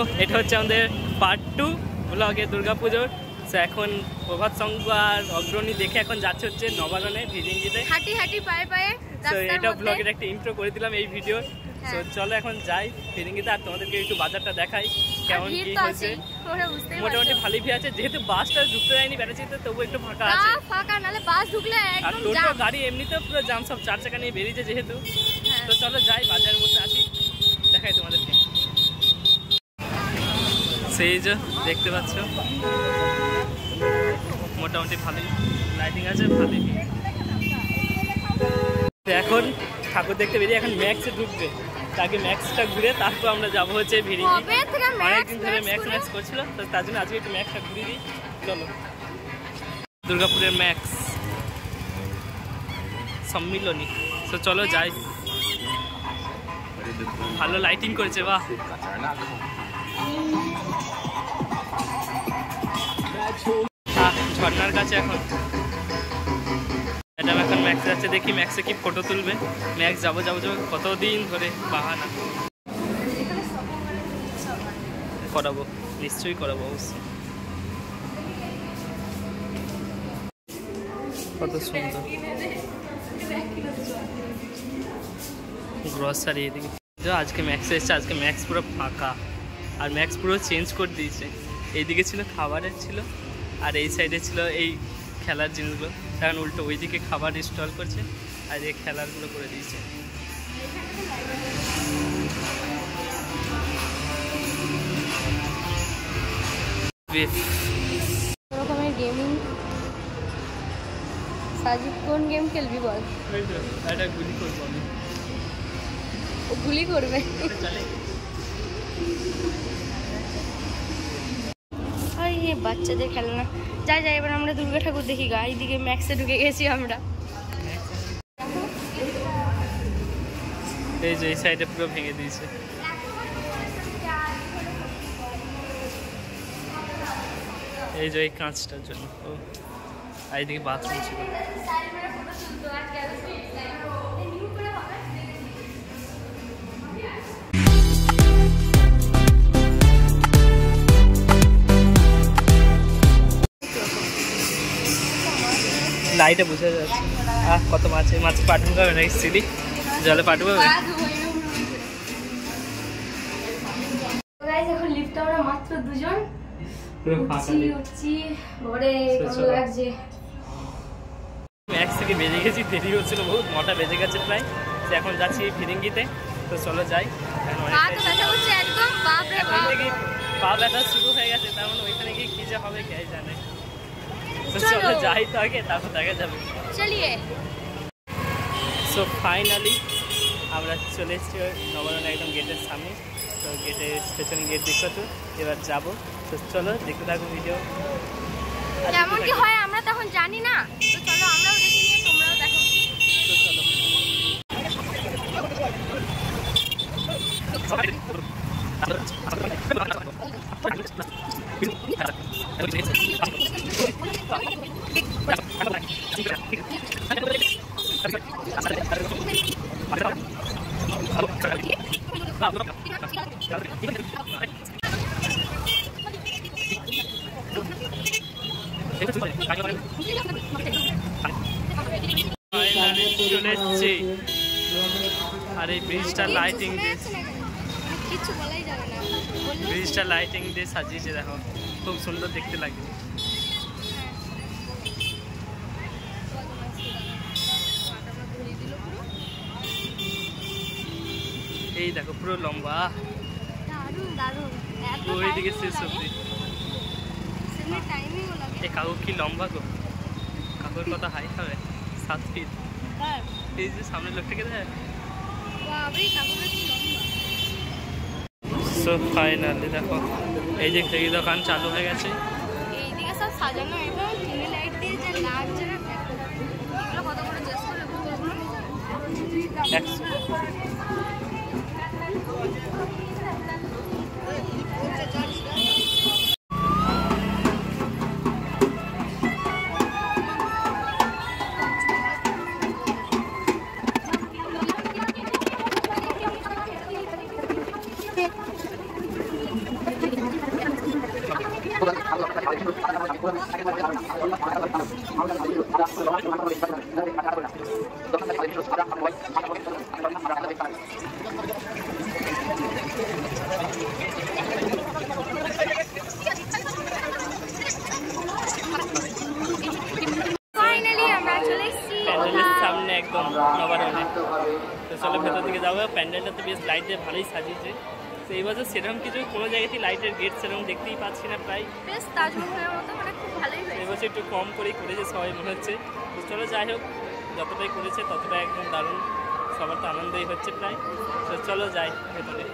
এটা হচ্ছে আমাদের পার্ট 2 ব্লগে দুর্গাপুজোর। তো এখন প্রভাত সংঘ আর অগ্রণী দেখে এখন যাচ্ছে হচ্ছে নবারণে ভিরিঙ্গিতে হাঁটি হাঁটি পায়ে পায়ে। তো এটা ব্লগের একটা ইন্ট্রো করে দিলাম এই ভিডিও। তো চলো এখন যাই ভিরিঙ্গিতে আর তোমাদেরকে একটু বাজারটা দেখাই কেমন কি হয়েছে। মোটামুটি ভালোই ভিড় আছে, যেহেতু বাসটা ঢুকতে যায়নি ব্যাটারিতে, তবু একটু ফাঁকা আছে। ফাঁকা নালে বাস ঢুকলে আর টোটো গাড়ি এমনিতেও পুরো জাম, সব 4 চাকা নিয়ে বেরিয়েছে যেহেতু। তো চলো যাই বাজারের মধ্যে আসি, দেখাই তোমাদেরকে। সেই যে দেখতে পাচ্ছ মোটামুটি ভালোই লাইটিং আছে, ভালোই। এখন ঠাকুর দেখতে বেরিয়ে এখন ম্যাক্সে ঢুকবে, তাকে ম্যাক্সটা ঘুরে তারপর আমরা যাবো হচ্ছে ভিরিঙ্গি। অনেকদিন ধরে ম্যাক্স করছিল, তো তার জন্য আজকে একটু ম্যাক্সটা ঘুরিয়ে দিই। চলো দুর্গাপুরের ম্যাক্স সম্মিলনী। তো চলো যাই, ভালো লাইটিং করেছে বাহ। ঝর্ণার কাছে এখন ম্যাডাম এখন ম্যাক্সে যাচ্ছে, দেখি ম্যাক্সে কি ফটো তুলবে। ম্যাক্স যাবো কতদিন ধরে বাহানা। করাবো, নিশ্চয়ই করাবো অবশ্যই। কত সুন্দর গ্রসারি এদিকে। আজকে ম্যাক্সে এসছে, আজকে ম্যাক্স পুরো ফাঁকা, আর ম্যাক্স পুরো চেঞ্জ করে দিয়েছে। এইদিকে ছিল খাবারের ছিল, আর এই সাইডে ছিল এই খেলার জিনিসগুলো। এখন উল্টো ওইদিকে খাবার স্টল করছে, আর এই খেলারগুলো করে দিয়েছে। রকমের গেমিং। সাজিদ কোন গেম খেলবি বল? এটা গুলি করবো আমি। ও গুলি করবে? বাচ্চাদের খেলনা। যাই যাই এবার আমরা দুর্গা ঠাকুর দেখি গা। এইদিকে ম্যাক্সে ঢুকে গেছি আমরা। এই যে এই সাইডে পুরো ভেঙে দিয়েছে। এই যে এই কাঁচটার জন্য। ও এইদিকে বাথরুম ছিল। লাইটে বুঝে যাচ্ছে কত মাছ। এই মাছ পাঠানো যাবে না সিলি জলে পাঠাবো। এখন লিফটে আমরা মাত্র দুজন উঠছি। ম্যাক্স থেকে বেরিয়ে গেছি, দেরি হচ্ছিল বহুত, 9টা বেজে গেছে প্রায়। এখন যাচ্ছি ভিরিঙ্গিতে। তো চলো যাই। এখন থেকে পা ব্যথা শুরু হয়ে গেছে, তার মানে ওইখানে গিয়ে কি যে হবে কে জানে। চলো যাই তো আগে, তারপর দেখা যাবে। সো ফাইনালি আমরা চলে এসেছি নবারণ একদম গেটের সামনে। তো গেটের স্টেশনে গেট দেখতে তো এবার যাবো। তো চলো দেখতে থাকো ভিডিও। কেমন কি হয় আমরা তখন জানি না, তো চলো আমরাও দেখে নিয়ে তোমরাও দেখো। তো চলো আর এই ব্রিজটা লাইটিং দিয়ে, ব্রিজটা লাইটিং দিয়ে সাজিয়েছে, দেখো খুব সুন্দর দেখতে লাগে। এই দেখো পুরো লম্বা, ওইদিকে শেষ অব্দি। এই কাকু কি লম্বা গো, কাকুর কত হাইট হবে, 7 ফিট। এই যে সামনে লোকটাকে দেখ। সো ফাইনালি দেখো এই যে এই দোকান চালু হয়ে গেছে। এইদিকে সব সাজানো এবং টিনের লাইট দিয়ে যে লাগছে না, এগুলো কত করে চেষ্টা করে বলবো। 100। সামনে একদম নবারণে। তো চলো ভেতর দিকে যাবো। প্যান্ডেলটা তো বেশ লাইট দিয়ে ভালোই সাজিয়েছে। তো এই বছর সেরকম কিছু কোনো জায়গাতেই লাইটের গেট সেরকম দেখতেই পাচ্ছি না প্রায়। বেশ তাজমহলের মতো, মানে খুব ভালোই হয়েছে। এই বছর একটু কম করেই করেছে সবাই মনে হচ্ছে। তো চলো যাই হোক, যতটাই করেছে ততটাই একদম দারুণ, সবার তো আনন্দই হচ্ছে প্রায়। তো চলো যাই ভেতরে।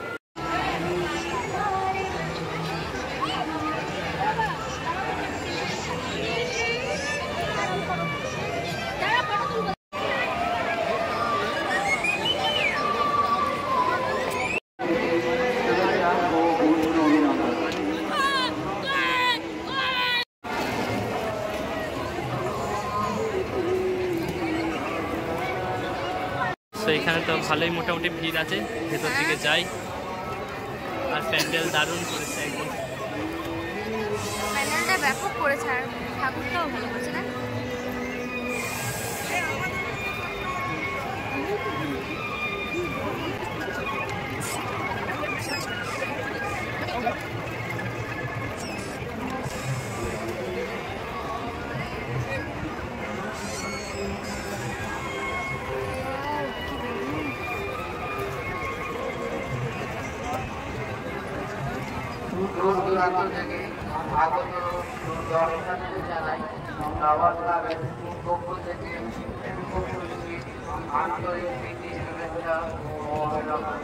তো এখানে তো ভালোই মোটামুটি ভিড় আছে, ভেতর দিকে যাই। আর প্যান্ডেল দারুণ করেছে একদম, প্যান্ডেলটা ব্যাপক করেছে আর ঠাকুরটাও ভালো করেছে না? দূর দূরান্ত থেকে আগত দর্শনার্থীদের জানাই নবাবগঞ্জের পক্ষ থেকে আন্তরিক প্রীতি শুভেচ্ছা ও অভিনন্দন।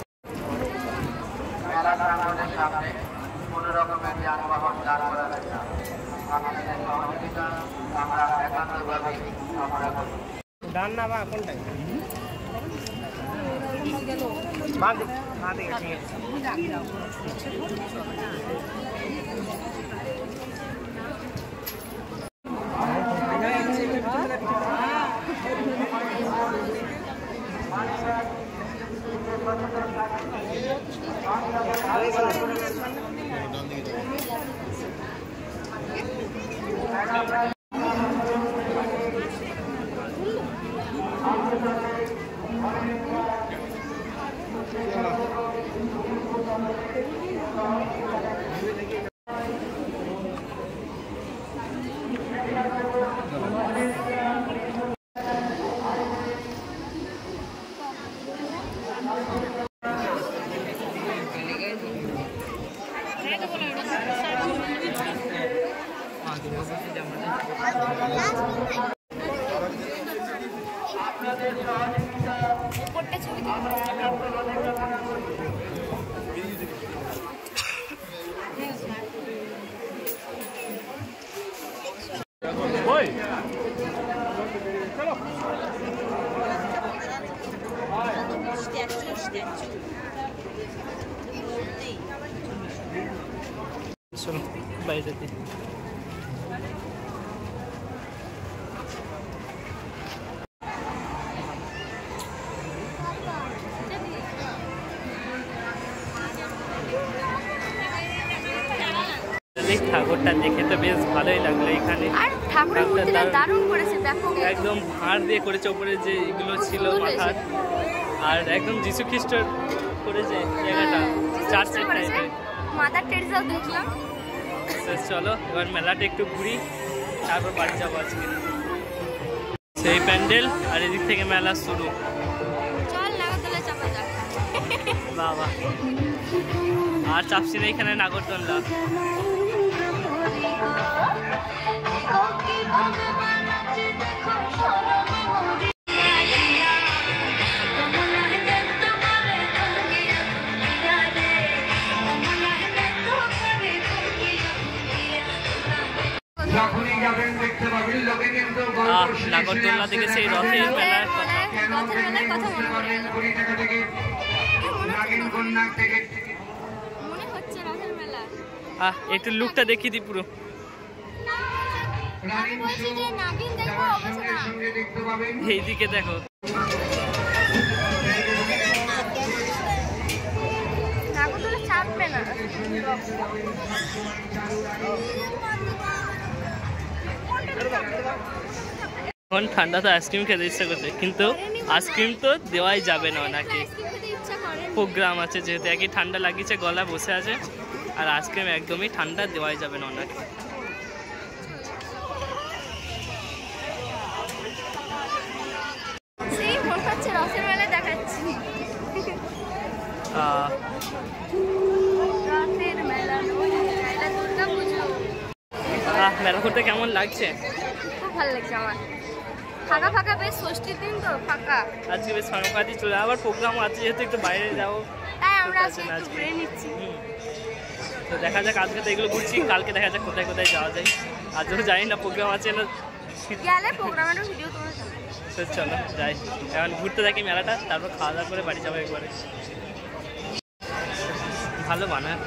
মেলা প্রাঙ্গণের সামনে কোনো রকমের যানবাহন দাঁড় করা যাবে না। আপনাদের সহযোগিতা আমরা একান্তভাবে কামনা করি। ডান না বা কোনটাই ঠিক আছে। চলো বাইরেতে। ঠাকুরটা দেখে তো বেশ ভালোই লাগলো এখানে। আর ঠাকুরের মূর্তিটা দারুণ করেছে, দেখো একদম ভাঁড় দিয়ে করেছে, উপরে যে এগুলো ছিল মাথার, আর একদম যিশু খ্রিস্টর করেছে জায়গাটা, চার্চের টাইপের। মাদার টেরেসাও দেখলাম। চলো এবার মেলাটা একটু ঘুরি, তারপর বাড়ি যাবো আজকে। সেই প্যান্ডেল আর এদিক থেকে মেলা শুরু। চল নাগরদোলা চাপা যাক। বাবা আর চাপছি না এখানে নাগরদোলা। নাগরদোলা থেকে সেই রথের মেলার কথা একটু লুকটা দেখিয়ে দিই পুরো। এইদিকে দেখো, নাগরদোলা চাপবে না। এখন ঠান্ডা তো আইসক্রিম খেতে ইচ্ছা করছে, কিন্তু আইসক্রিম তো দেওয়াই যাবে না ওনাকে, প্রোগ্রাম আছে যেহেতু। একই ঠান্ডা লাগিয়েছে, গলা বসে আছে, আর আইসক্রিম একদমই ঠান্ডা দেওয়াই যাবে না ওনাকে। মেলা করতে কেমন লাগছে? খুব ভালো লাগছে আমার। ফাঁকা ফাঁকা, বেশ ষষ্ঠীর দিন তো ফাঁকা। আজকে বেশ ফাঁকা চলে, আবার প্রোগ্রাম আছে যেহেতু একটু বাইরে যাবো, তাই আমরা আজকে একটু ঘুরে নিচ্ছি। তো দেখা যাক, আজকে তো এগুলো ঘুরছি, কালকে দেখা যাক কোথায় কোথায় যাওয়া যায়। আজও জানি না প্রোগ্রাম আছে না, গেলে প্রোগ্রামেরও ভিডিও তোমরা তো চলো যাই, এখন ঘুরতে থাকি মেলাটা, তারপর খাওয়া দাওয়া করে বাড়ি যাবো একবারে। ভালো বানায়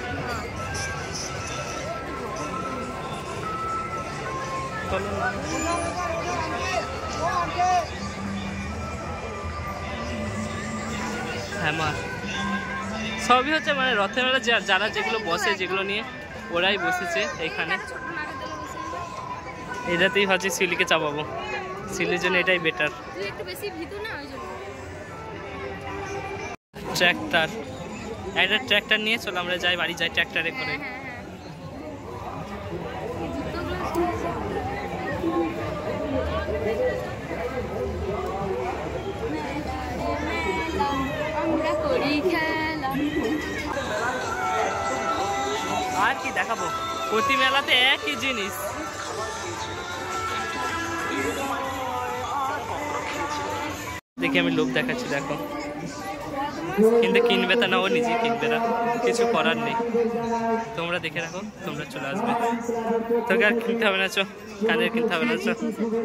হ্যাঁ মা, সবই হচ্ছে মানে রথের মেলা যারা যেগুলো বসে, যেগুলো নিয়ে ওরাই বসেছে এইখানে। এটাতেই ভাবছি শিউলিকে চাপাবো, শিউলির জন্য এটাই বেটার। ট্র্যাক্টর, একটা ট্র্যাক্টর নিয়ে চলো আমরা যাই, বাড়ি যাই ট্র্যাক্টরে করে। আর কি দেখাবো, প্রতি মেলাতে একই জিনিস। দেখি আমি লোভ দেখাচ্ছি, দেখো, কিন্তু কিনবে তা না, ও নিজে কিনবে না, কিছু করার নেই। তোমরা দেখে রাখো, তোমরা চলে আসবে, তোকে আর কিনতে হবে না, চো কানের কিনতে হবে না, চো।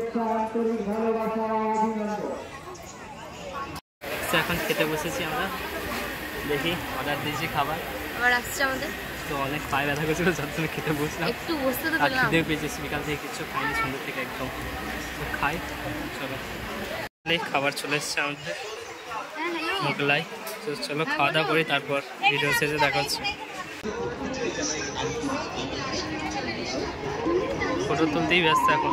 এখন খেতে বসেছি আমরা, দেখি অর্ডার দিয়েছি খাবার, আবার আসছে আমাদের। তো অনেক পায়ে ব্যথা করছিল, যার জন্য খেতে বসলাম, একটু বসতে তো আর পেলাম। খিদেও পেয়েছি, বিকাল থেকে কিছু খাইনি, সন্ধ্যে থেকে একদম। খাই চলো, খাবার চলে এসছে আমাদের মোগলাই। তো চলো খাওয়া দাওয়া করি, তারপর ভিডিও শেষে দেখা হচ্ছে। ফটো তুলতেই ব্যস্ত এখন,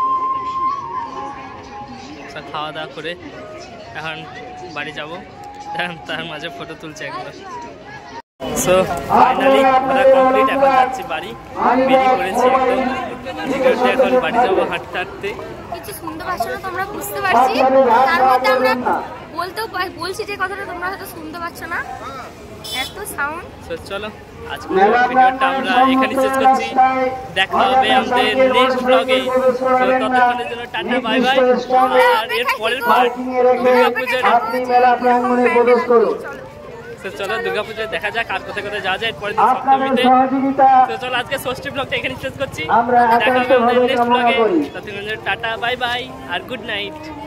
খাওয়া দাওয়া করে এখন বাড়ি যাবো, তার মাঝে ফটো তুলছে একবার। সো ফাইনালি ওরা কমপ্লিট, এখন যাচ্ছি বাড়ি, বেরিয়ে পড়েছি একদম, এখন বাড়ি যাবো হাঁটতে হাঁটতে। কিছু শুনতে পাচ্ছ না তোমরা, বুঝতে পারছি, তার মধ্যে আমরা বলতেও বলছি যে কথাটা তোমরা হয়তো শুনতে পাচ্ছ না, এত সাউন্ড। সো চলো আজকে ভিডিওটা আমরা এখানে শেষ করছি, দেখা হবে আমাদের নেক্সট ব্লগে। ততক্ষণের জন্য টাটা বাই বাই, আর এর পরের পার্ট দুর্গাপূজার। চলো দুর্গাপূজায় দেখা যাক আর কোথায় কোথায় যাওয়া যায় এরপরে সপ্তমীতে। তো চলো আজকে ষষ্ঠী ব্লগটা এখানে শেষ করছি, দেখা হবে আমাদের নেক্সট ব্লগে। ততক্ষণের জন্য টাটা বাই বাই আর গুড নাইট।